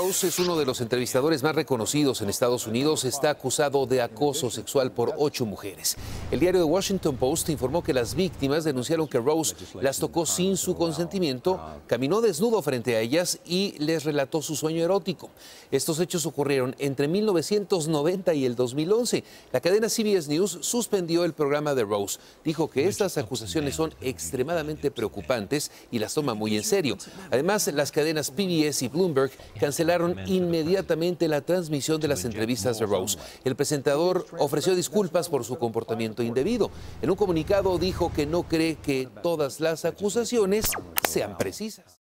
Rose es uno de los entrevistadores más reconocidos en Estados Unidos. Está acusado de acoso sexual por 8 mujeres. El diario The Washington Post informó que las víctimas denunciaron que Rose las tocó sin su consentimiento, caminó desnudo frente a ellas y les relató su sueño erótico. Estos hechos ocurrieron entre 1990 y el 2011. La cadena CBS News suspendió el programa de Rose. Dijo que estas acusaciones son extremadamente preocupantes y las toma muy en serio. Además, las cadenas PBS y Bloomberg cancelaron inmediatamente la transmisión de las entrevistas de Rose. El presentador ofreció disculpas por su comportamiento indebido. En un comunicado dijo que no cree que todas las acusaciones sean precisas.